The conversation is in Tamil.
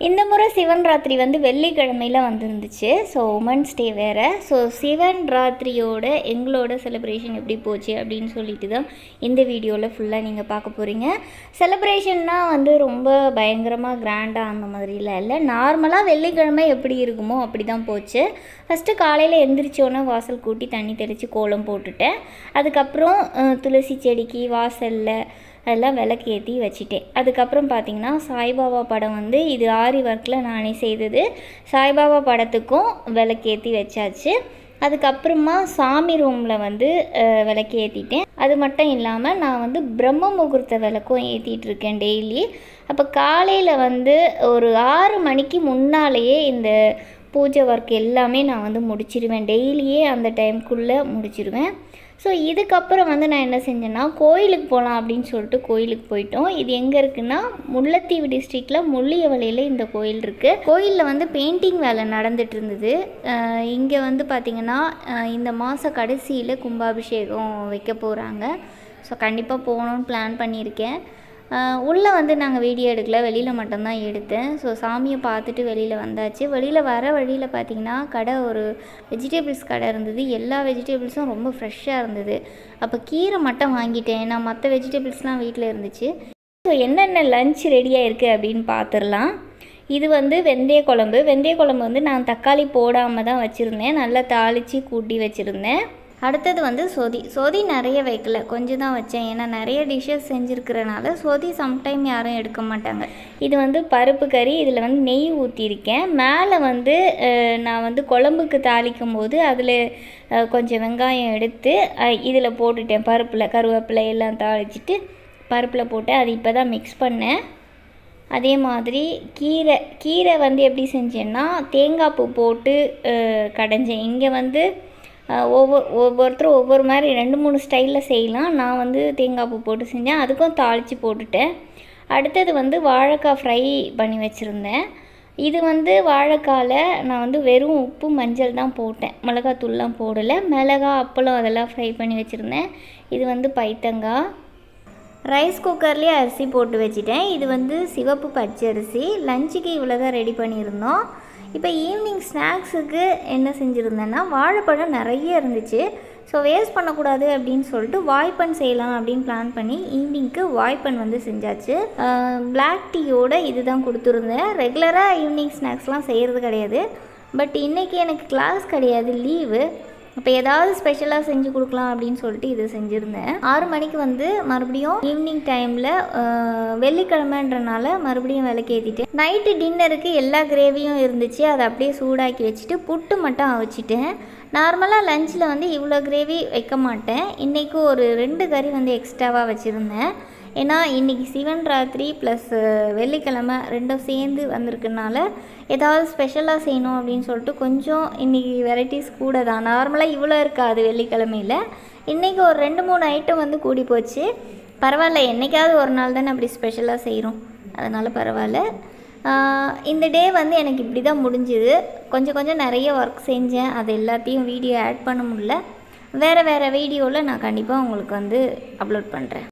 இந்த முறை சிவன் ராத்திரி வந்து வெள்ளிக்கிழமையில வந்துருந்துச்சு. ஸோ உமன்ஸ் டே வேறு. ஸோ சிவன் ராத்திரியோட எங்களோட செலிப்ரேஷன் எப்படி போச்சு அப்படின்னு சொல்லிட்டு தான் இந்த வீடியோவில் ஃபுல்லாக நீங்கள் பார்க்க போகிறீங்க. செலிப்ரேஷன்னா வந்து ரொம்ப பயங்கரமாக கிராண்டாக அந்த மாதிரிலாம் இல்லை. நார்மலாக வெள்ளிக்கிழமை எப்படி இருக்குமோ அப்படி தான் போச்சு. ஃபஸ்ட்டு காலையில் எந்திரிச்சோன்னே வாசல் கூட்டி தண்ணி தெளித்து கோலம் போட்டுட்டேன். அதுக்கப்புறம் துளசி செடிக்கு வாசலில் அதெல்லாம் விளக்கு ஏற்றி வச்சுட்டேன். அதுக்கப்புறம் பார்த்திங்கன்னா சாய்பாபா படம் வந்து இது ஆரி ஒர்க்கில் நானே செய்தது. சாய்பாபா படத்துக்கும் விளக்கு ஏற்றி வச்சாச்சு. அதுக்கப்புறமா சாமி ரூமில் வந்து விளக்கு ஏற்றிட்டேன். அது மட்டும் இல்லாமல் நான் வந்து பிரம்ம முகூர்த்த விளக்கும் ஏற்றிட்டுருக்கேன் டெய்லி. அப்போ காலையில் வந்து ஒரு 6 மணிக்கு முன்னாலேயே இந்த பூஜை ஒர்க் எல்லாமே நான் வந்து முடிச்சிடுவேன். டெய்லியே அந்த டைமுக்குள்ளே முடிச்சிடுவேன். ஸோ இதுக்கப்புறம் வந்து நான் என்ன செஞ்சேன்னா கோயிலுக்கு போகலாம் அப்படின்னு சொல்லிட்டு கோயிலுக்கு போயிட்டோம். இது எங்கே இருக்குன்னா முல்லைத்தீவு டிஸ்ட்ரிக்டில் முள்ளியவளையில் இந்த கோயில் இருக்குது. கோயிலில் வந்து பெயிண்டிங் வேலை நடந்துட்டு இருந்தது. இங்கே வந்து பார்த்திங்கன்னா இந்த மாத கடைசியில் கும்பாபிஷேகம் வைக்க போகிறாங்க. ஸோ கண்டிப்பாக போகணுன்னு பிளான் பண்ணியிருக்கேன். உள்ளே வந்து நாங்கள் வீடியோ எடுக்கல, வெளியில் மட்டும்தான் எடுத்தேன். ஸோ சாமியை பார்த்துட்டு வெளியில் வந்தாச்சு. வெளியில் வர வழியில் பார்த்திங்கன்னா கடை ஒரு வெஜிடபிள்ஸ் கடை இருந்தது. எல்லா வெஜிடபிள்ஸும் ரொம்ப ஃப்ரெஷ்ஷாக இருந்தது. அப்போ கீரை மட்டும் வாங்கிட்டேன். நான் மற்ற வெஜிடபிள்ஸ்லாம் வீட்டில் இருந்துச்சு. ஸோ என்னென்ன லன்ச் ரெடியாக இருக்குது அப்படின்னு பார்த்துடலாம். இது வந்து வெந்தய குழம்பு. வெந்தய குழம்பு வந்து நான் தக்காளி போடாமல் தான் வச்சுருந்தேன். நல்லா தாளித்து கூட்டி வச்சுருந்தேன். அடுத்தது வந்து சொதி நிறைய வைக்கல, கொஞ்சம் தான் வச்சேன். ஏன்னா நிறைய டிஷ்ஷஸ் செஞ்சுருக்கிறனால சொதி சம்டைம் யாரும் எடுக்க மாட்டாங்க. இது வந்து பருப்பு கறி. இதில் வந்து நெய் ஊற்றிருக்கேன். மேலே வந்து நான் வந்து குழம்புக்கு தாளிக்கும் போது அதில் கொஞ்சம் வெங்காயம் எடுத்து இதில் போட்டுட்டேன். பருப்பில் கருவேப்பிலை எல்லாம் தாளிச்சிட்டு பருப்பில் போட்டு அது இப்போ தான் மிக்ஸ் பண்ணேன். அதே மாதிரி கீரை வந்து எப்படி செஞ்சேன்னா தேங்காய் பூ போட்டு கடைஞ்சேன். இங்கே வந்து ஒவ்வொருத்தரும் ஒவ்வொரு மாதிரி 2-3 ஸ்டைலில் செய்யலாம். நான் வந்து தேங்காய் பூ போட்டு செஞ்சேன். அதுக்கும் தாளித்து போட்டுட்டேன். அடுத்தது வந்து வாழைக்காய் ஃப்ரை பண்ணி வச்சுருந்தேன். இது வந்து வாழைக்காயில் நான் வந்து வெறும் உப்பு மஞ்சள் தான் போட்டேன், மிளகாத்தூள்லாம் போடலை. மிளகா அப்பளம் அதெல்லாம் ஃப்ரை பண்ணி வச்சுருந்தேன். இது வந்து பைத்தங்காய். ரைஸ் குக்கர்லேயே அரிசி போட்டு வச்சுட்டேன். இது வந்து சிவப்பு பச்சரிசி. லஞ்சுக்கு இவ்வளோ தான் ரெடி பண்ணியிருந்தோம். இப்போ ஈவினிங் ஸ்நாக்ஸுக்கு என்ன செஞ்சுருந்தேன்னா வாழைப்பழம் நிறைய இருந்துச்சு. ஸோ வேஸ்ட் பண்ணக்கூடாது அப்படின்னு சொல்லிட்டு வாய்ப்பன் செய்யலாம் அப்படின்னு பிளான் பண்ணி ஈவினிங்க்கு வாய்ப்பன் வந்து செஞ்சாச்சு. பிளாக் டீயோட இது தான் கொடுத்துருந்தேன். ரெகுலராக ஈவினிங் ஸ்நாக்ஸ்லாம் செய்கிறது கிடையாது. பட் இன்றைக்கி எனக்கு கிளாஸ் கிடையாது, லீவு. இப்போ ஏதாவது ஸ்பெஷலாக செஞ்சு கொடுக்கலாம் அப்படின்னு சொல்லிட்டு இது செஞ்சுருந்தேன். 6 மணிக்கு வந்து மறுபடியும் ஈவினிங் டைமில் வெள்ளிக்கிழமைன்றனால மறுபடியும் விளக்கு ஏற்றிட்டேன். நைட்டு டின்னருக்கு எல்லா கிரேவியும் இருந்துச்சு. அதை அப்படியே சூடாக்கி வச்சுட்டு புட்டு மட்டும் அவிச்சிட்டேன். நார்மலாக லஞ்சில் வந்து இவ்வளோ கிரேவி வைக்க மாட்டேன். இன்றைக்கி ஒரு 2 கறி வந்து எக்ஸ்ட்ராவாக வச்சுருந்தேன். ஏன்னா இன்றைக்கி சிவன் ராத்திரி ப்ளஸ் வெள்ளிக்கிழமை ரெண்டும் சேர்ந்து வந்திருக்கனால ஏதாவது ஸ்பெஷலாக செய்யணும் அப்படின்னு சொல்லிட்டு கொஞ்சம் இன்றைக்கி வெரைட்டிஸ் கூட தான். நார்மலாக இவ்வளோ இருக்காது வெள்ளிக்கிழமையில். இன்றைக்கி ஒரு 2-3 ஐட்டம் வந்து கூடி போச்சு. பரவாயில்ல, என்றைக்காவது ஒரு நாள் தானே அப்படி ஸ்பெஷலாக செய்கிறோம், அதனால் பரவாயில்ல. இந்த டே வந்து எனக்கு இப்படி தான் முடிஞ்சுது. கொஞ்சம் நிறைய ஒர்க் செஞ்சேன். அது எல்லாத்தையும் வீடியோ ஆட் பண்ண முடியல. வேறு வீடியோவில் நான் கண்டிப்பாக உங்களுக்கு வந்து அப்லோட் பண்ணுறேன்.